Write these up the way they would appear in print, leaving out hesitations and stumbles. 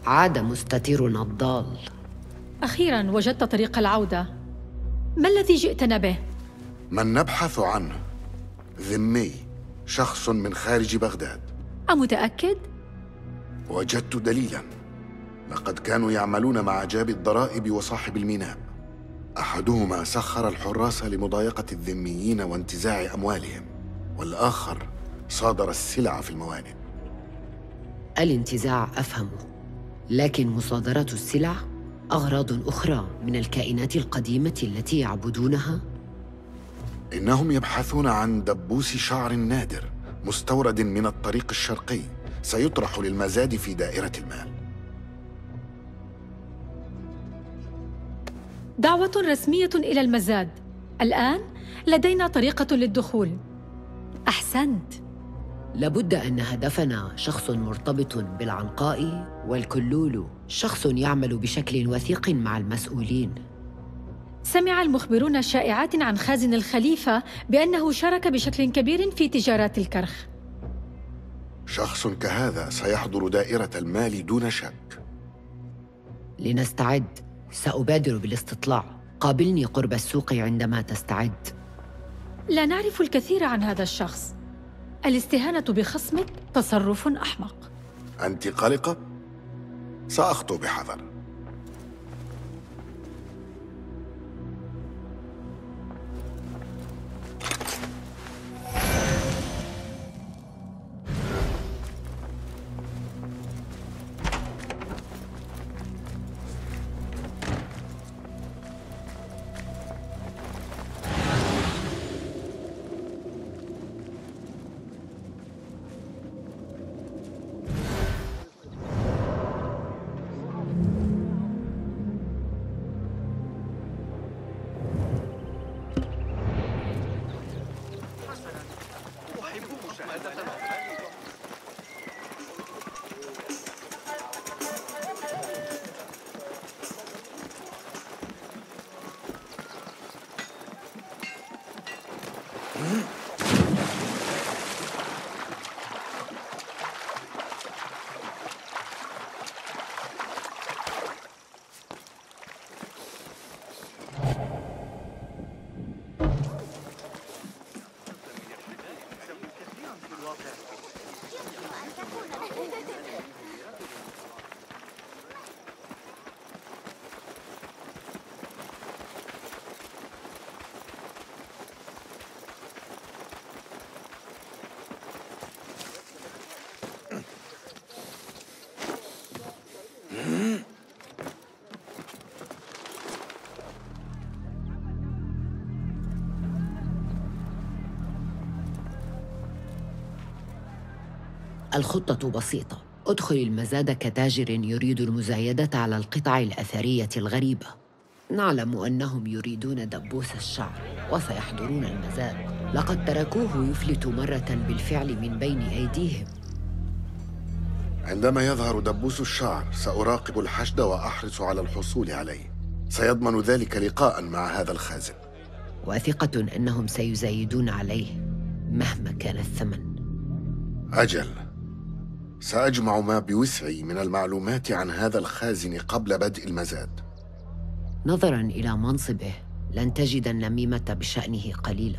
عاد مستترنا الضال. أخيراً وجدت طريق العودة. ما الذي جئتنا به؟ من نبحث عنه ذمي، شخص من خارج بغداد. أمتأكد؟ وجدت دليلاً. لقد كانوا يعملون مع جاب الضرائب وصاحب الميناء. أحدهما سخر الحراس لمضايقة الذميين وانتزاع أموالهم، والآخر صادر السلع في الموانئ. الانتزاع أفهمه، لكن مصادرة السلع أغراض أخرى من الكائنات القديمة التي يعبدونها؟ إنهم يبحثون عن دبوس شعر نادر مستورد من الطريق الشرقي، سيطرح للمزاد في دائرة المال. دعوة رسمية إلى المزاد. الآن لدينا طريقة للدخول. أحسنت. لابد أن هدفنا شخص مرتبط بالعنقاء، والكلول شخص يعمل بشكل وثيق مع المسؤولين. سمع المخبرون شائعات عن خازن الخليفة بأنه شارك بشكل كبير في تجارات الكرخ. شخص كهذا سيحضر دائرة المال دون شك. لنستعد، سأبادر بالاستطلاع. قابلني قرب السوق عندما تستعد. لا نعرف الكثير عن هذا الشخص. الاستهانة بخصمك تصرف أحمق. أنت قلقة؟ سأخطو بحذر. الخطة بسيطة. ادخل المزاد كتاجر يريد المزايدة على القطع الأثرية الغريبة. نعلم أنهم يريدون دبوس الشعر وسيحضرون المزاد. لقد تركوه يفلت مرة بالفعل من بين أيديهم. عندما يظهر دبوس الشعر سأراقب الحشد وأحرص على الحصول عليه. سيضمن ذلك لقاء مع هذا الخازن. واثقة أنهم سيزايدون عليه مهما كان الثمن. أجل، سأجمع ما بوسعي من المعلومات عن هذا الخازن قبل بدء المزاد. نظراً إلى منصبه لن تجد النميمة بشأنه قليلة.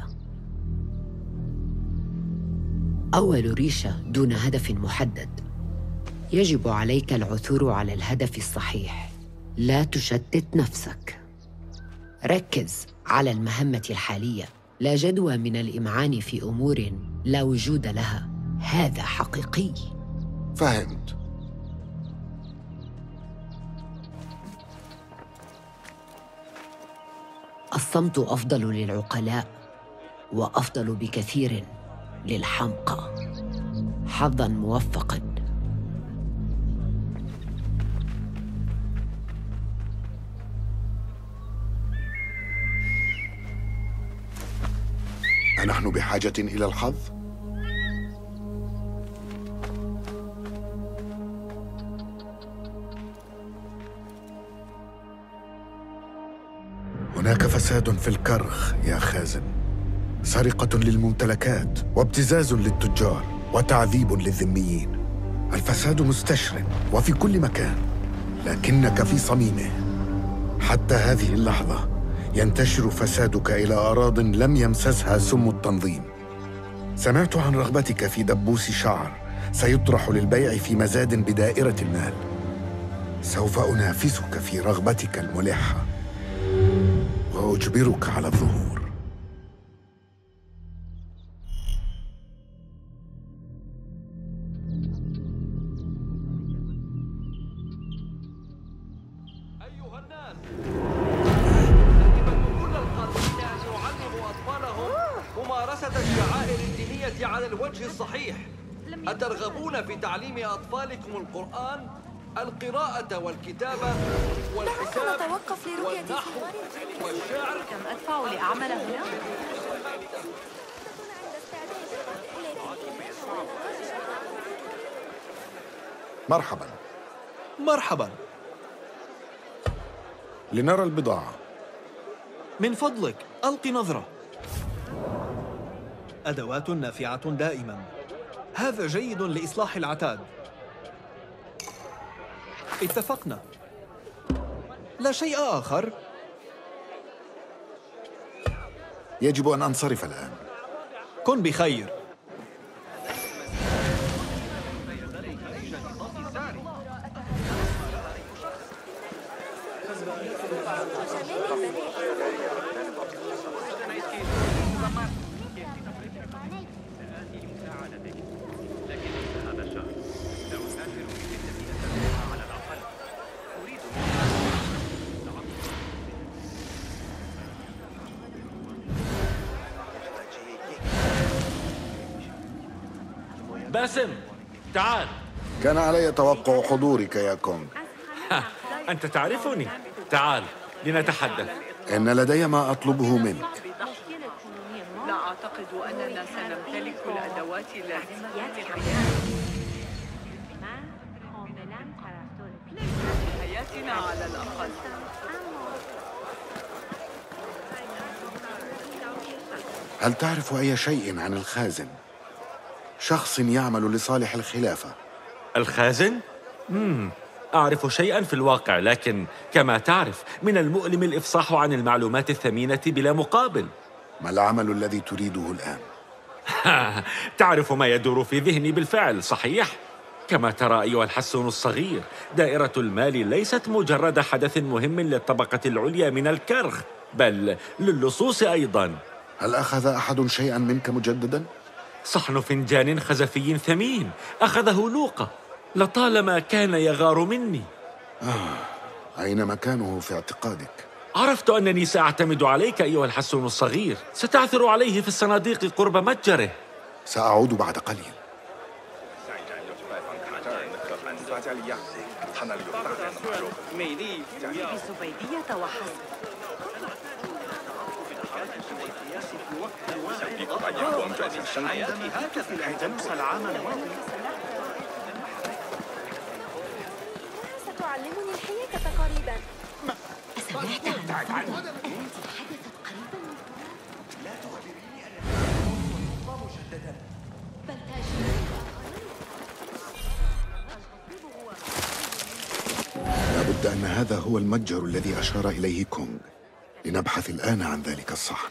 أول ريشة دون هدف محدد. يجب عليك العثور على الهدف الصحيح. لا تشتت نفسك. ركز على المهمة الحالية. لا جدوى من الإمعان في أمور لا وجود لها. هذا حقيقي. فهمت. الصمت أفضل للعقلاء، وأفضل بكثير للحمقى. حظاً موفقاً. أنحن بحاجة إلى الحظ؟ هناك فساد في الكرخ يا خازن. سرقة للممتلكات وابتزاز للتجار وتعذيب للذميين. الفساد مستشر وفي كل مكان. لكنك في صميمه. حتى هذه اللحظة ينتشر فسادك إلى أراضٍ لم يمسسها سم التنظيم. سمعت عن رغبتك في دبوس شعر سيطرح للبيع في مزاد بدائرة المال. سوف أنافسك في رغبتك الملحة وأجبرك على الظهور. أيها الناس، يجب كل القادمين أن يعلموا أطفالهم ممارسة الشعائر الدينية على الوجه الصحيح. أترغبون في تعليم أطفالكم القرآن، القراءة والكتابة والحساب والنحو والشعر؟ كم أدفع لأعمل هنا؟ مرحبا. مرحبا. لنرى البضاعة. من فضلك ألق نظرة. أدوات نافعة دائما. هذا جيد لإصلاح العتاد. اتفقنا. لا شيء آخر. يجب أن أنصرف الآن. كن بخير. باسم، تعال. كان علي توقع حضورك يا كونغ. أنت تعرفني. تعال لنتحدث. إن لدي ما أطلبه منك. لا أعتقد أننا سنمتلك الأدوات اللازمة لحياتنا على الأقل. هل تعرف أي شيء عن الخازن؟ شخص يعمل لصالح الخلافة. الخازن؟ أعرف شيئاً في الواقع، لكن كما تعرف من المؤلم الإفصاح عن المعلومات الثمينة بلا مقابل. ما العمل الذي تريده الآن؟ تعرف ما يدور في ذهني بالفعل، صحيح؟ كما ترى أيها الحسون الصغير، دائرة المال ليست مجرد حدث مهم للطبقة العليا من الكرخ، بل للصوص أيضاً. هل أخذ أحد شيئاً منك مجدداً؟ صحن فنجان خزفي ثمين أخذه لوقا، لطالما كان يغار مني. أين مكانه في اعتقادك؟ عرفت أنني سأعتمد عليك أيها الحسون الصغير. ستعثر عليه في الصناديق قرب متجره. سأعود بعد قليل. بزبيدية وحسب. ستعلمني الحياة قريبا. سمعت عن الفرق التي حدثت قريبا؟ لا تخبريني أن مجددا بل لابد أن هذا هو المتجر الذي أشار إليه كونغ. لنبحث الآن عن ذلك الصحن.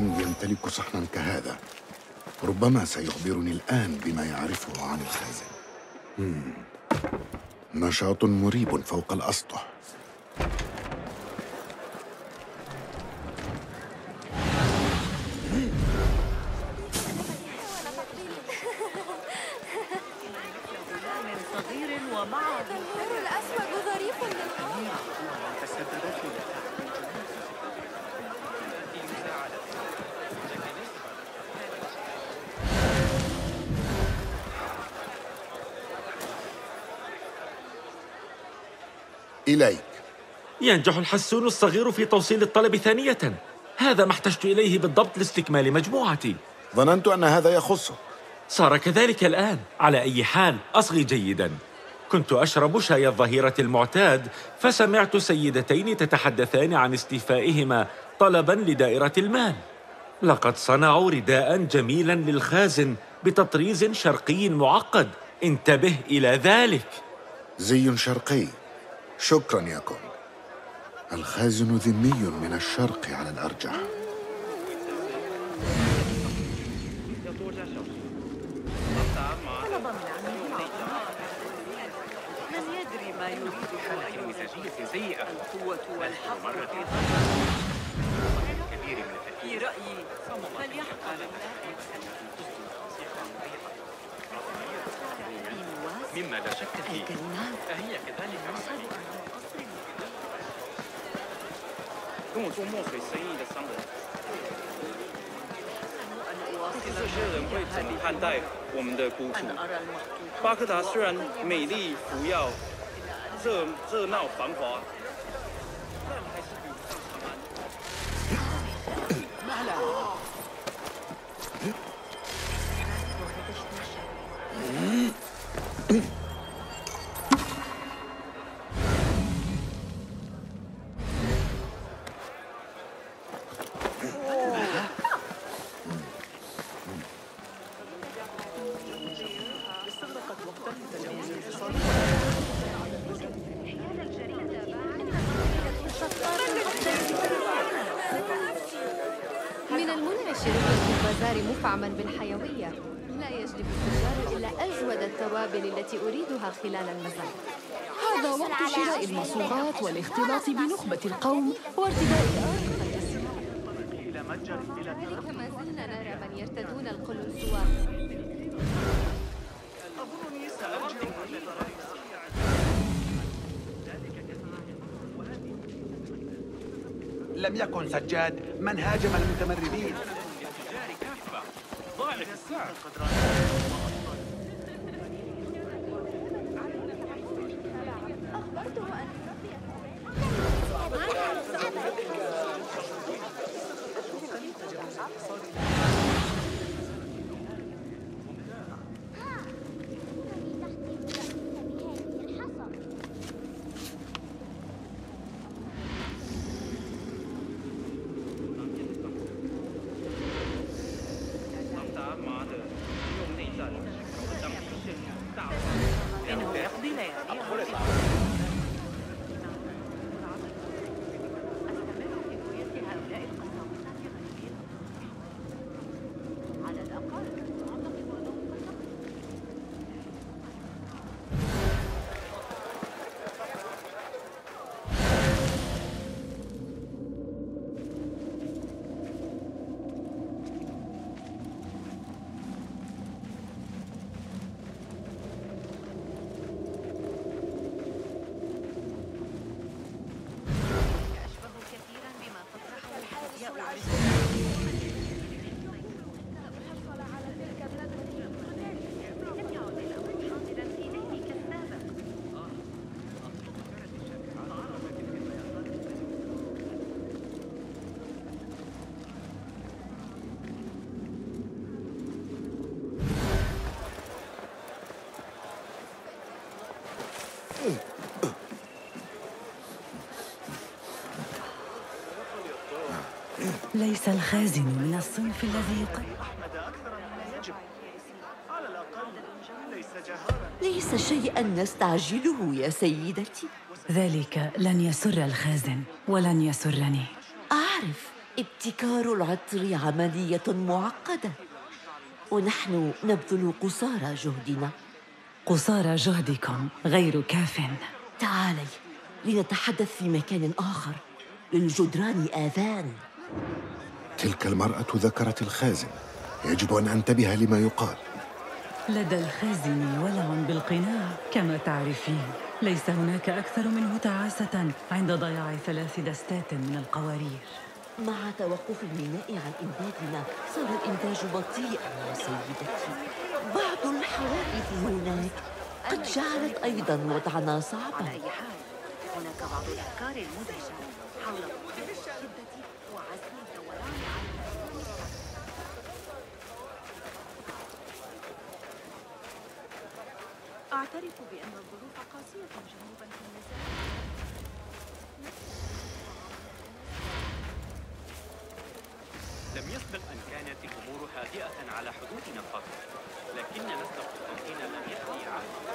يمتلك صحنا كهذا ربما سيخبرني الآن بما يعرفه عن الخازن. نشاط مريب فوق الأسطح. صغير ومعه النور الأسود ظريف للغاية. إليك. ينجح الحسون الصغير في توصيل الطلب ثانية. هذا ما احتجت إليه بالضبط لاستكمال مجموعتي. ظننت أن هذا يخصك. صار كذلك الآن. على أي حال أصغي جيدا. كنت أشرب شاي الظهيرة المعتاد فسمعت سيدتين تتحدثان عن استيفائهما طلبا لدائرة المال. لقد صنعوا رداء جميلا للخازن بتطريز شرقي معقد. انتبه إلى ذلك. زي شرقي. شكرا يا كونغ. الخازن ذمي من الشرق على الأرجح. من يدري ما يريد القوة والحق في رأيي فليحكم مما لا شك فيه فهي كذلك 这些人会怎么看待我们的孤处？巴克达虽然美丽浮耀、热闹繁华，但还是比不上长安。 من المنعش رؤية البازار مفعما بالحيوية. لا يجلب التجار إلا أجود التوابل التي أريدها خلال المزار. هذا وقت شراء المصوغات والاختلاط بنخبة القوم وارتداء ذلك ما زلنا نرى من يرتدون القلنسوة. لم يكن سجاد من هاجم المتمردين. ضاعف السعر. إنه يقضي ليالي ليس الخازن من الصنف الذي يقل. ليس شيئا نستعجله يا سيدتي. ذلك لن يسر الخازن ولن يسرني. أعرف، ابتكار العطر عملية معقدة، ونحن نبذل قصارى جهدنا. قصارى جهدكم غير كاف. تعالي لنتحدث في مكان آخر، للجدران آذان. تلك المرأة ذكرت الخازن، يجب أن أنتبه لما يقال. لدى الخازن ولع بالقناع كما تعرفين. ليس هناك أكثر منه تعاسة عند ضياع 3 دستات من القوارير. مع توقف الميناء عن إنتاجنا صار الإنتاج بطيئا يا سيدتي. بعض الحوادث هناك قد جعلت أيضا وضعنا صعبا. على أي حال هناك بعض الأفكار المدهشة حول الشدة وعزم الدوران أعترف بأن الظروف قاسية جنوبا في النزاع. لم يسبق أن كانت الأمور هادئة على حدودنا فقط، لكن نسق التمكين لم يأتي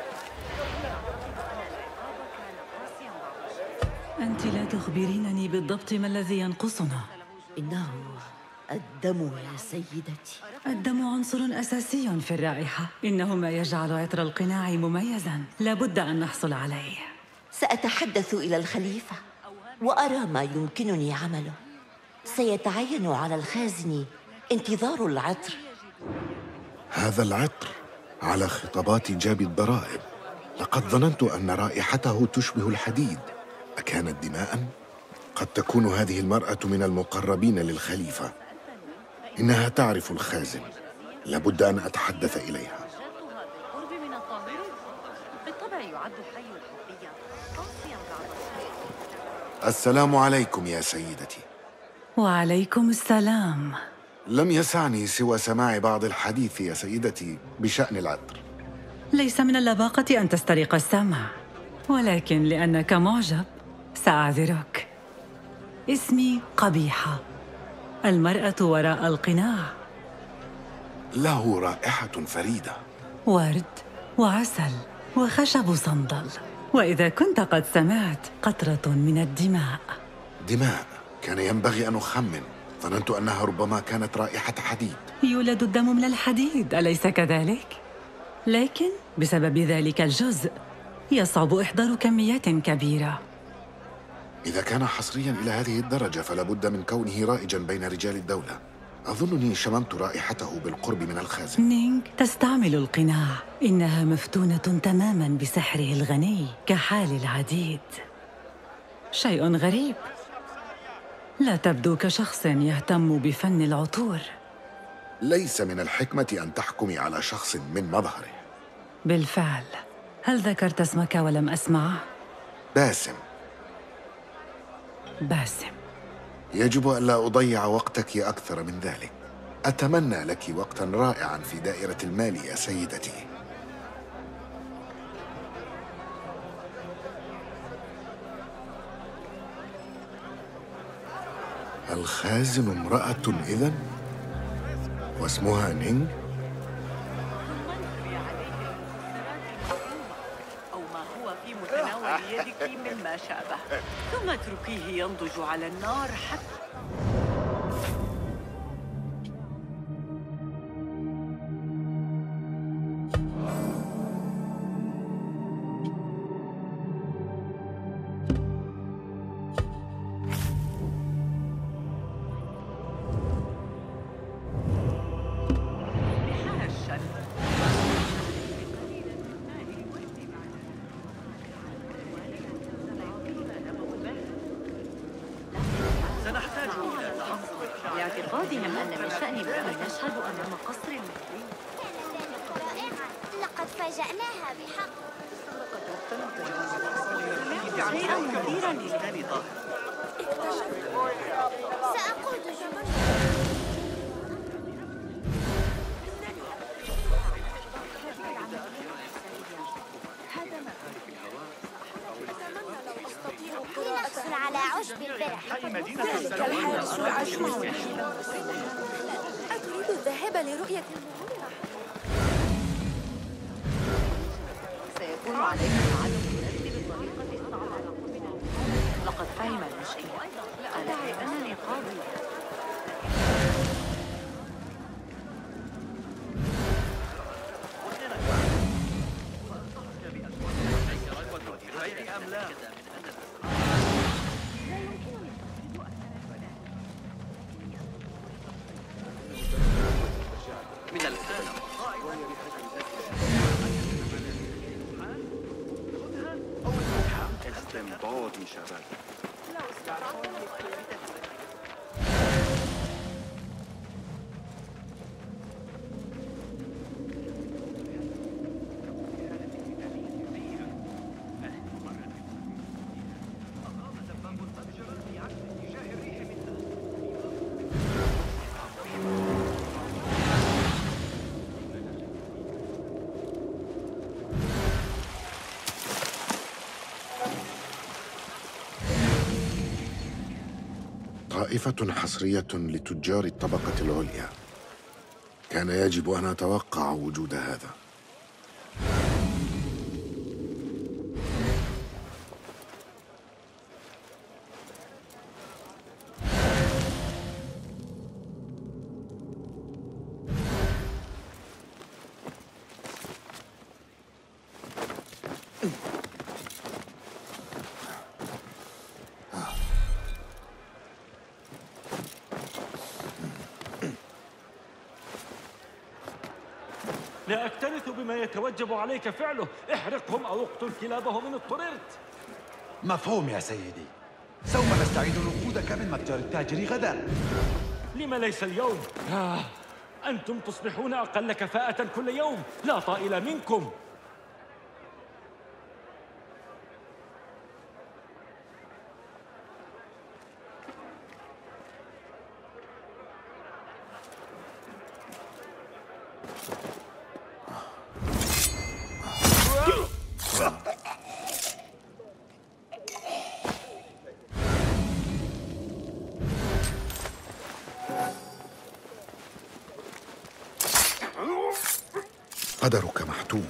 أنت لا تخبرينني بالضبط ما الذي ينقصنا. إنه الدم يا سيدتي. الدم عنصر أساسي في الرائحة، إنه ما يجعل عطر القناع مميزاً، لا بد أن نحصل عليه. سأتحدث إلى الخليفة وأرى ما يمكنني عمله. سيتعين على الخازن انتظار العطر. هذا العطر على خطابات جاب الضرائب. لقد ظننت أن رائحته تشبه الحديد. أكانت دماء؟ قد تكون هذه المرأة من المقربين للخليفة. إنها تعرف الخازن، لابد أن أتحدث إليها. السلام عليكم يا سيدتي. وعليكم السلام. لم يسعني سوى سماع بعض الحديث يا سيدتي بشأن العطر. ليس من اللباقة أن تسترق السمع، ولكن لأنك معجب سأعذرك. اسمي قبيحة، المرأة وراء القناع. له رائحة فريدة، ورد وعسل وخشب صندل، وإذا كنت قد سمعت قطرة من الدماء. دماء؟ كان ينبغي أن أخمن. ظننت أنها ربما كانت رائحة حديد. يولد الدم من الحديد، أليس كذلك؟ لكن بسبب ذلك الجزء يصعب إحضار كميات كبيرة. إذا كان حصرياً إلى هذه الدرجة فلا بد من كونه رائجاً بين رجال الدولة. أظنني شممت رائحته بالقرب من الخازن. نينغ تستعمل القناع، إنها مفتونة تماماً بسحره الغني كحال العديد. شيء غريب، لا تبدو كشخص يهتم بفن العطور. ليس من الحكمة أن تحكمي على شخص من مظهره. بالفعل. هل ذكرت اسمك ولم أسمعه؟ باسم. باسم. يجب أن لا أضيع وقتك أكثر من ذلك. أتمنى لك وقتاً رائعاً في دائرة المال يا سيدتي. الخازن امرأة إذن؟ واسمها نينغ؟ أو ما هو في متناول يدك مما شابه، ثم اتركيه ينضج على النار حتى لاعتقادهم أن من شأننا أن نشهد أمام قصر المهدي. لقد فاجأناها بحق. شيئاً مثيراً للبال ظاهر. سأقود جنود. لنحصل على عشب البرح. ذلك الحال سأجمع. أتريد الذهاب لرؤية المغامرة؟ سيكون عليك العدم المناسب بطريقة صعبة. لقد فهم المشكلة. قال أنني قاضية. طائفة حصرية لتجار الطبقة العليا. كان يجب أن أتوقع وجود هذا. لا أكترث بما يتوجب عليك فعله. احرقهم أو اقتل كلابهم إن اضطررت. مفهوم يا سيدي. سوف نستعيد نقودك من متجر التاجر غدا. لم ليس اليوم؟ أنتم تصبحون أقل كفاءة كل يوم. لا طائل منكم. قدرك محتوم.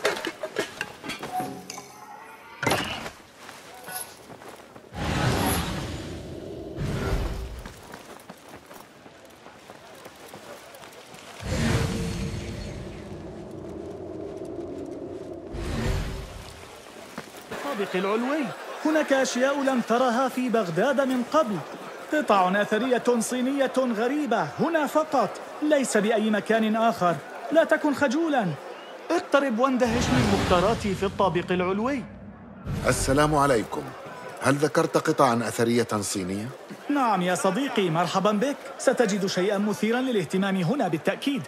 الطابق العلوي. هناك أشياء لم ترها في بغداد من قبل. قطع أثرية صينية غريبة هنا فقط، ليس بأي مكان آخر. لا تكن خجولاً. اقترب واندهش من مختاراتي في الطابق العلوي. السلام عليكم. هل ذكرت قطعاً أثرية صينية؟ نعم يا صديقي، مرحباً بك. ستجد شيئاً مثيراً للاهتمام هنا بالتأكيد.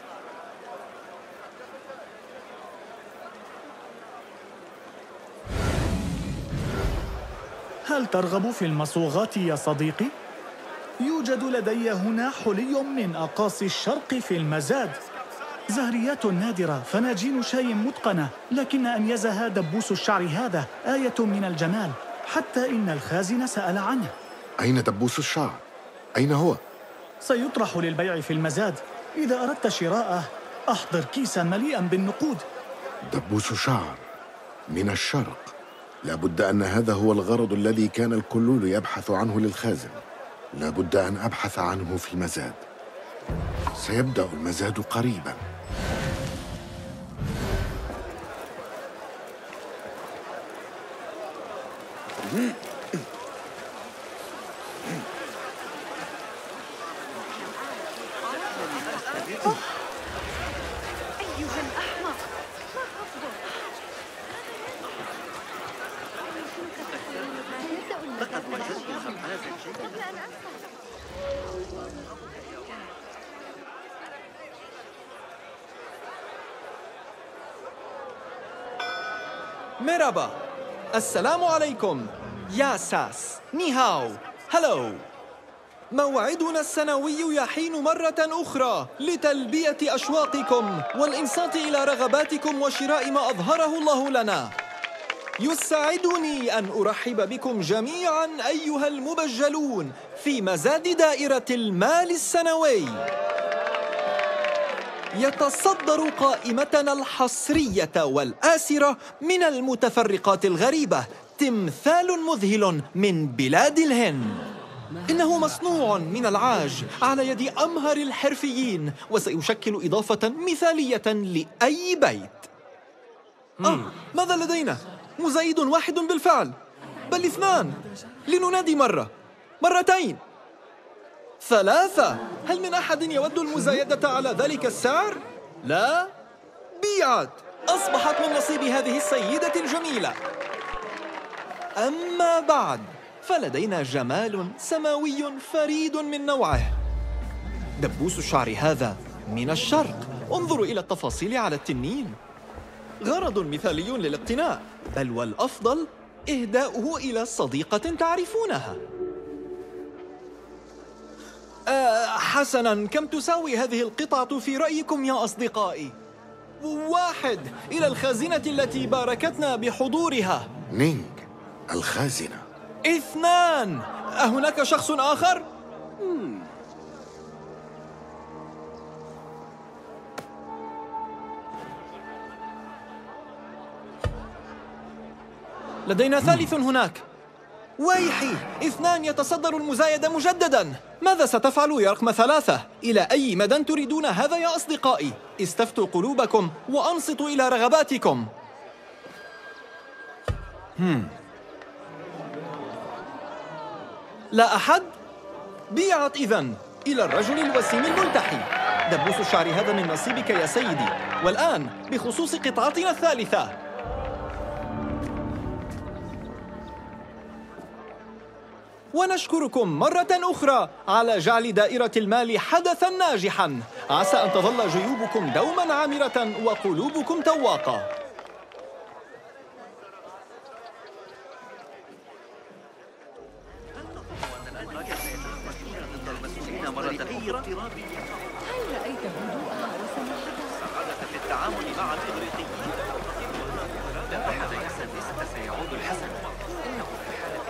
هل ترغب في المصوغات يا صديقي؟ يوجد لدي هنا حلي من أقاصي الشرق في المزاد. زهريات نادرة، فناجين شاي متقنة، لكن أميزها دبوس الشعر هذا، آية من الجمال، حتى إن الخازن سأل عنه. أين دبوس الشعر؟ أين هو؟ سيطرح للبيع في المزاد. إذا أردت شراءه أحضر كيساً مليئاً بالنقود. دبوس شعر من الشرق. لابد أن هذا هو الغرض الذي كان الكلول يبحث عنه للخازن. لابد أن أبحث عنه في المزاد. سيبدأ المزاد قريباً. أيها الأحمق، مرحبا، السلام عليكم، يا ساس، نيهاو، هلو. موعدنا السنوي يحين مرة أخرى لتلبية أشواقكم والإنصات إلى رغباتكم وشراء ما أظهره الله لنا. يسعدني أن أرحب بكم جميعاً أيها المبجلون في مزاد دائرة المال السنوي. يتصدر قائمتنا الحصرية والآسرة من المتفرقات الغريبة تمثال مذهل من بلاد الهند. إنه مصنوع من العاج على يد أمهر الحرفيين، وسيشكل إضافة مثالية لأي بيت. ماذا لدينا؟ مزايد واحد بالفعل، بل اثنان. لننادي مرة، مرتين، ثلاثة. هل من أحد يود المزايدة على ذلك السعر؟ لا؟ بيعت. أصبحت من نصيب هذه السيدة الجميلة. أما بعد فلدينا جمال سماوي فريد من نوعه. دبوس الشعر هذا من الشرق، انظروا إلى التفاصيل على التنين. غرض مثالي للاقتناء، بل والأفضل إهداؤه إلى صديقة تعرفونها. حسناً، كم تساوي هذه القطعة في رأيكم يا أصدقائي؟ 1 إلى الخازنة التي باركتنا بحضورها. نينغ، الخازنة. 2. أهناك شخص آخر؟ لدينا ثالث هناك. ويحي، 2 يتصدر المزايدة مجدداً. ماذا ستفعل يا رقم 3؟ إلى أي مدى تريدون هذا يا أصدقائي؟ استفتوا قلوبكم وأنصتوا إلى رغباتكم. لا أحد؟ بيعت إذن إلى الرجل الوسيم الملتحي. دبوس الشعر هذا من نصيبك يا سيدي. والآن بخصوص قطعتنا الثالثة. ونشكركم مرة أخرى على جعل دائرة المال حدثاً ناجحاً. عسى أن تظل جيوبكم دوماً عامرة وقلوبكم تواقة. هل رأيت هدوءها وسماحتها؟ السعادة في التعامل مع الإغريقيين. لا أحد يحسن سيعود الحسن. إنه في حالة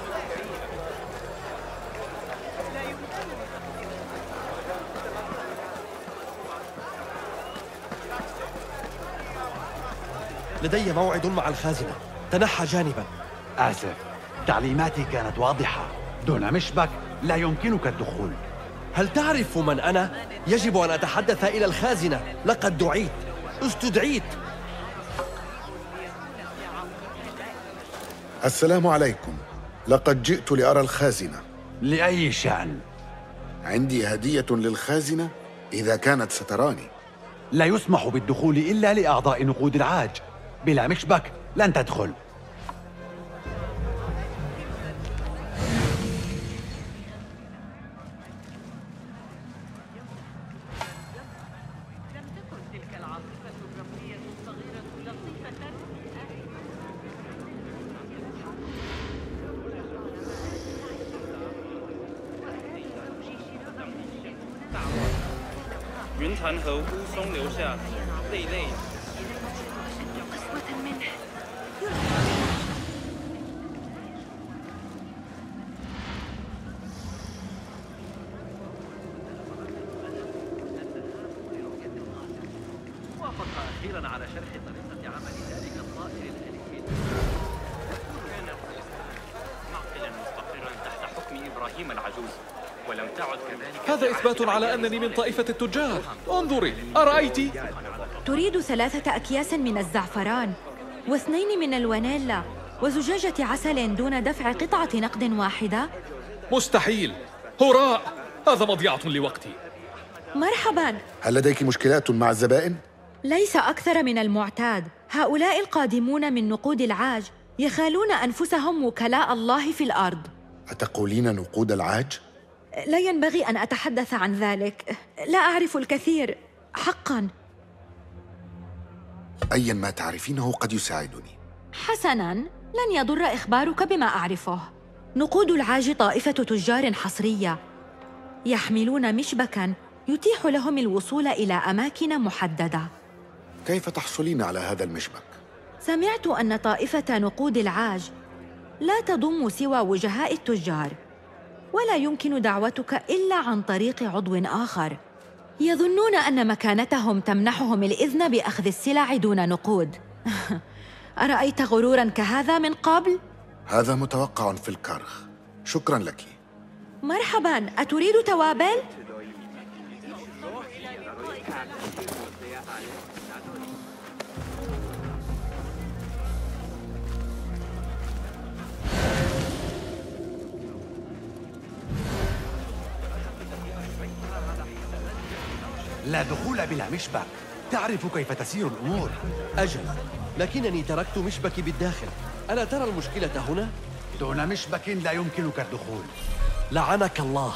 لدي موعد مع الخازنة. تنحى جانبا. آسف، تعليماتي كانت واضحة. دون مشبك لا يمكنك الدخول. هل تعرف من أنا؟ يجب أن أتحدث إلى الخازنة. لقد دعيت، استدعيت. السلام عليكم. لقد جئت لأرى الخازنة. لأي شأن؟ عندي هدية للخازنة إذا كانت ستراني. لا يسمح بالدخول إلا لأعضاء نقود العاج. بلا مشبك لن تدخل. وافق أخيرا على شرح طريقة عمل ذلك الطائر الأليف. كان معقلا مستقرا تحت حكم إبراهيم العجوز، ولم تعد كذلك. هذا إثبات على أنني من طائفة التجار. انظري، أرأيت؟ تريد 3 أكياس من الزعفران، و2 من الونيلا، وزجاجة عسل دون دفع قطعة نقد واحدة؟ مستحيل. هراء، هذا مضيعة لوقتي. مرحباً. هل لديك مشكلات مع الزبائن؟ ليس أكثر من المعتاد. هؤلاء القادمون من نقود العاج يخالون أنفسهم وكلاء الله في الأرض. أتقولين نقود العاج؟ لا ينبغي أن أتحدث عن ذلك. لا أعرف الكثير حقاً. أياً ما تعرفينه قد يساعدني. حسناً، لن يضر إخبارك بما أعرفه. نقود العاج طائفة تجار حصرية يحملون مشبكاً يتيح لهم الوصول إلى أماكن محددة. كيف تحصلين على هذا المشبك؟ سمعت أن طائفة نقود العاج لا تضم سوى وجهاء التجار، ولا يمكن دعوتك إلا عن طريق عضو آخر. يظنون أن مكانتهم تمنحهم الإذن بأخذ السلع دون نقود. أرأيت غروراً كهذا من قبل؟ هذا متوقع في الكرخ. شكراً لك. مرحباً، أتريد توابل؟ لا دخول بلا مشبك. تعرف كيف تسير الأمور. أجل، لكنني تركت مشبكي بالداخل. ألا ترى المشكلة هنا؟ دون مشبك لا يمكنك الدخول. لعنك الله.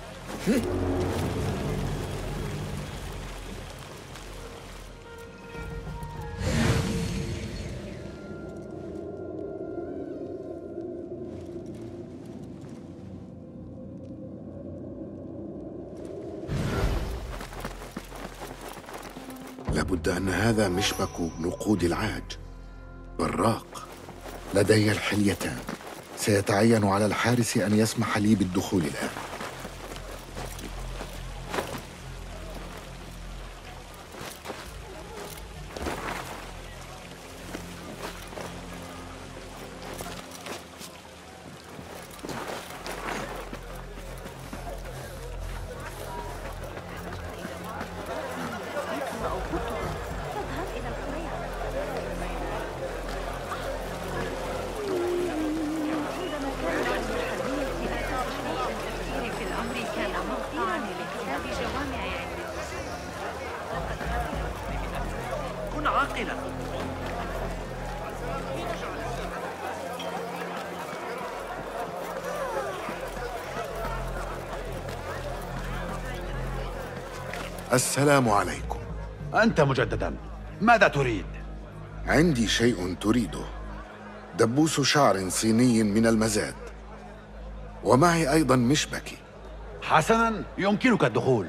لابد أن هذا مشبك نقود العاج. براق، لدي الحليتان. سيتعين على الحارس أن يسمح لي بالدخول الآن. كن عاقلا. السلام عليكم. أنت مجددا، ماذا تريد؟ عندي شيء تريده، دبوس شعر صيني من المزاد، ومعي أيضا مشبكي. حسنا، يمكنك الدخول.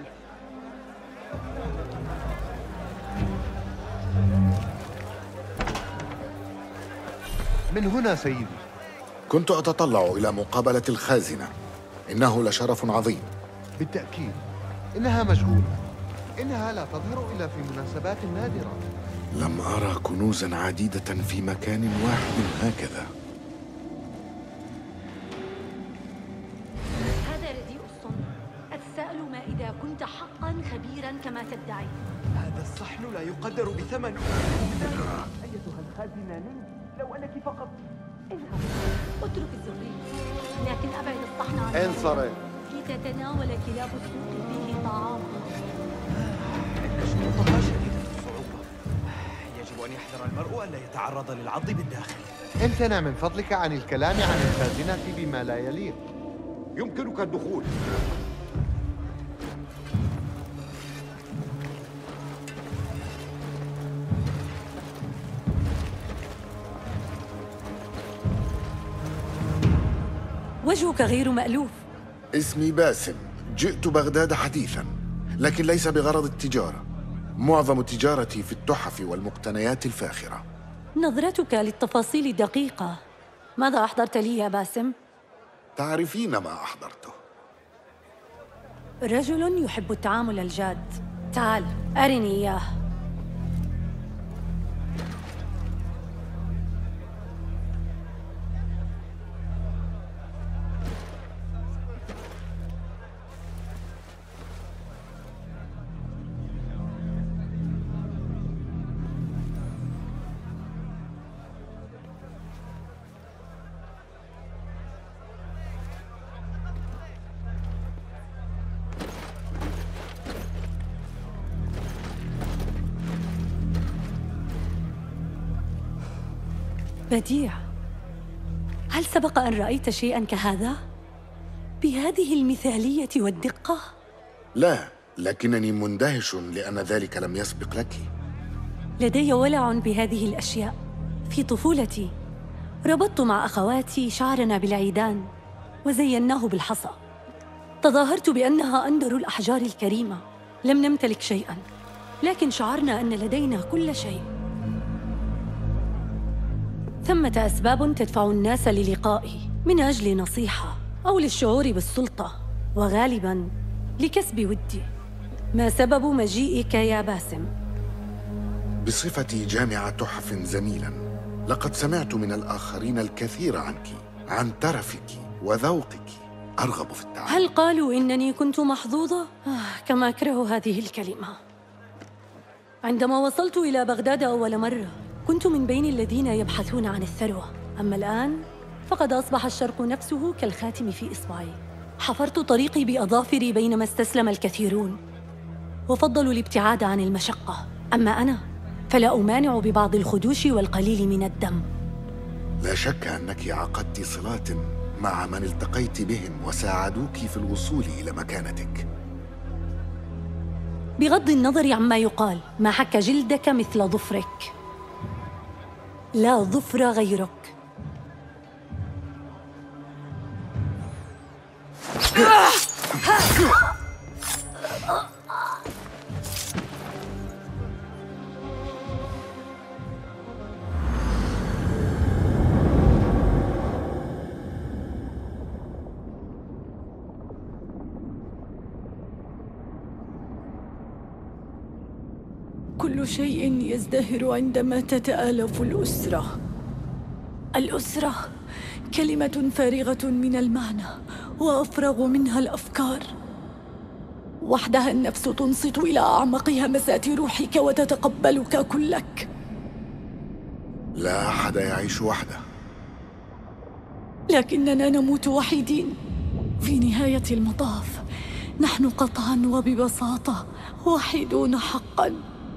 من هنا سيدي. كنت أتطلع إلى مقابلة الخازنة، إنه لشرف عظيم. بالتأكيد إنها مشغولة، إنها لا تظهر إلا في مناسبات نادرة. لم أرى كنوزا عديدة في مكان واحد هكذا. هذا رديء الصنع. أتساءل ما إذا كنت حقا خبيرا كما تدعي. هذا الصحن لا يقدر بثمنه. أيتها الخازنة، لو أنك فقط اترك الزرية، لكن أبعد الصحن عن انصرف لتتناول كلاب السوق به طعامها. إن شروطها شديدة الصعوبة. يجب أن يحذر المرء ألا يتعرض للعض بالداخل. امتنع من فضلك عن الكلام عن الخازنة بما لا يليق. يمكنك الدخول. وجهك غير مألوف. اسمي باسم، جئت بغداد حديثا، لكن ليس بغرض التجارة. معظم تجارتي في التحف والمقتنيات الفاخرة. نظرتك للتفاصيل دقيقة. ماذا أحضرت لي يا باسم؟ تعرفين ما أحضرته. رجل يحب التعامل الجاد. تعال أرني إياه. بديع. هل سبق أن رأيت شيئاً كهذا؟ بهذه المثالية والدقة؟ لا، لكنني مندهش لأن ذلك لم يسبق لك. لدي ولع بهذه الأشياء. في طفولتي ربطت مع أخواتي شعرنا بالعيدان وزيناه بالحصى. تظاهرت بأنها أندر الأحجار الكريمة. لم نمتلك شيئاً، لكن شعرنا أن لدينا كل شيء. ثمة أسباب تدفع الناس للقائي، من أجل نصيحة أو للشعور بالسلطة، وغالباً لكسب ودي. ما سبب مجيئك يا باسم؟ بصفتي جامع تحف زميلاً، لقد سمعت من الآخرين الكثير عنك، عن ترفك وذوقك. أرغب في التعلم. هل قالوا إنني كنت محظوظة؟ كما أكره هذه الكلمة. عندما وصلت إلى بغداد أول مرة كنت من بين الذين يبحثون عن الثروة، أما الآن فقد أصبح الشرق نفسه كالخاتم في إصبعي. حفرت طريقي بأظافري بينما استسلم الكثيرون وفضلوا الابتعاد عن المشقة، أما أنا فلا أمانع ببعض الخدوش والقليل من الدم. لا شك أنك عقدت صلات مع من التقيت بهم وساعدوك في الوصول إلى مكانتك. بغض النظر عما يقال، ما حك جلدك مثل ظفرك. لا ظفر غيرك. كل شيء يزدهر عندما تتآلف الأسرة. الأسرة كلمة فارغة من المعنى وأفرغ منها الأفكار. وحدها النفس تنصت إلى أعمق همسات روحك وتتقبلك كلك. لا أحد يعيش وحده، لكننا نموت وحيدين. في نهاية المطاف نحن قطعا وببساطة وحيدون حقا.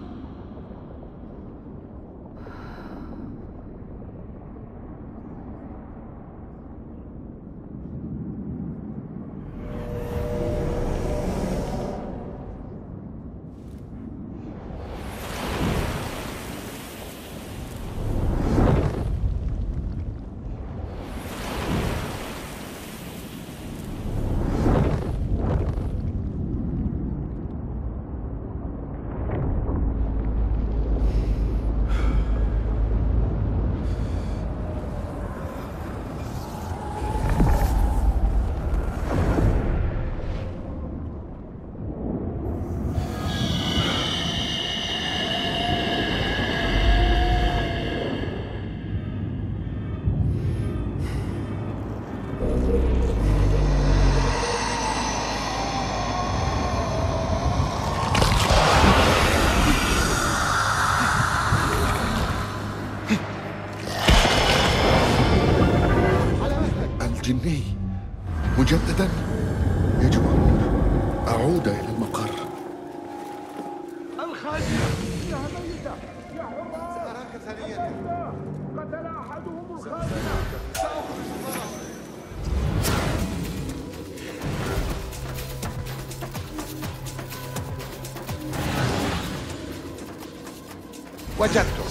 الجني مجددا. يجب أن أعود إلى المقر. الخازنة إنها ميتة يا حراس. أراك ثانية. قتل أحدهم الخازنة. سأخرج الفرس. وجدته.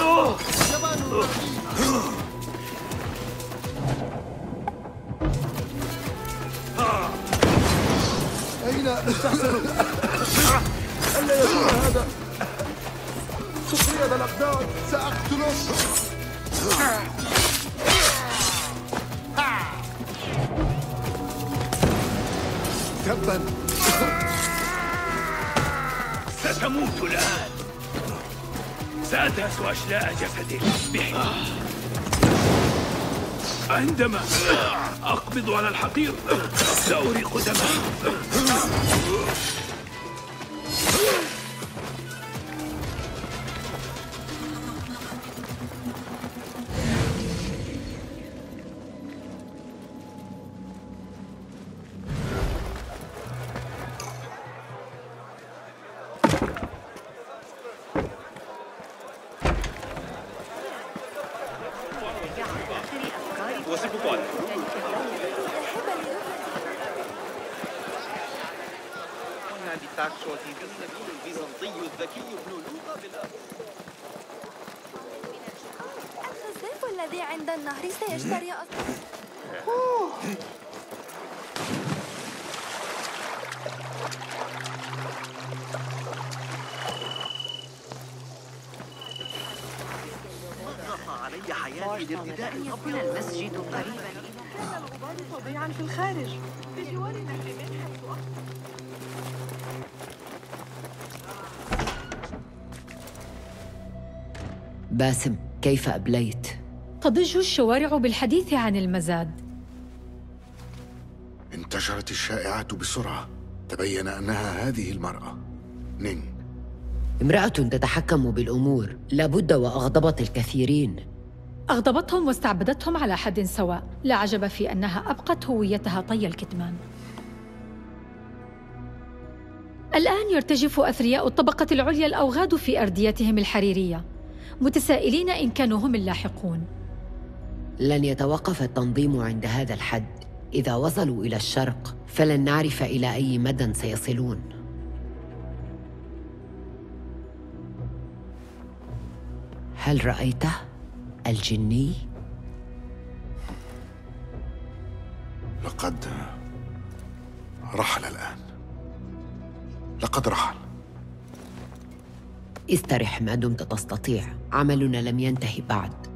أين تحسن؟ ألا يكون هذا سخرية الأقدار؟ سأقتله. تبا. ستموت الآن. سأدهس أشلاء جسدك بحماية. عندما أقبض على الحقير سأريق دمه. البيزنطي الذكي ابن لوطا بالأرض. الخزاف الذي عند النهر سيشتري ضغط علي حياتي لارتداء يكون المسجد قريبا. كان الغبار فظيعا في الخارج بجوار نهر من حيث باسم، كيف أبليت؟ تضج الشوارع بالحديث عن المزاد. انتشرت الشائعات بسرعة. تبين أنها هذه المرأة نينغ. امرأة تتحكم بالأمور، لابد وأغضبت الكثيرين. أغضبتهم واستعبدتهم على حد سواء. لا عجب في أنها أبقت هويتها طي الكتمان. الآن يرتجف أثرياء الطبقة العليا الأوغاد في أرديتهم الحريرية، متسائلين إن كانوا هم اللاحقون. لن يتوقف التنظيم عند هذا الحد. إذا وصلوا إلى الشرق فلن نعرف إلى أي مدى سيصلون. هل رأيته؟ الجني؟ لقد رحل الآن. لقد رحل. استرح ما دمت تستطيع، عملنا لم ينتهي بعد.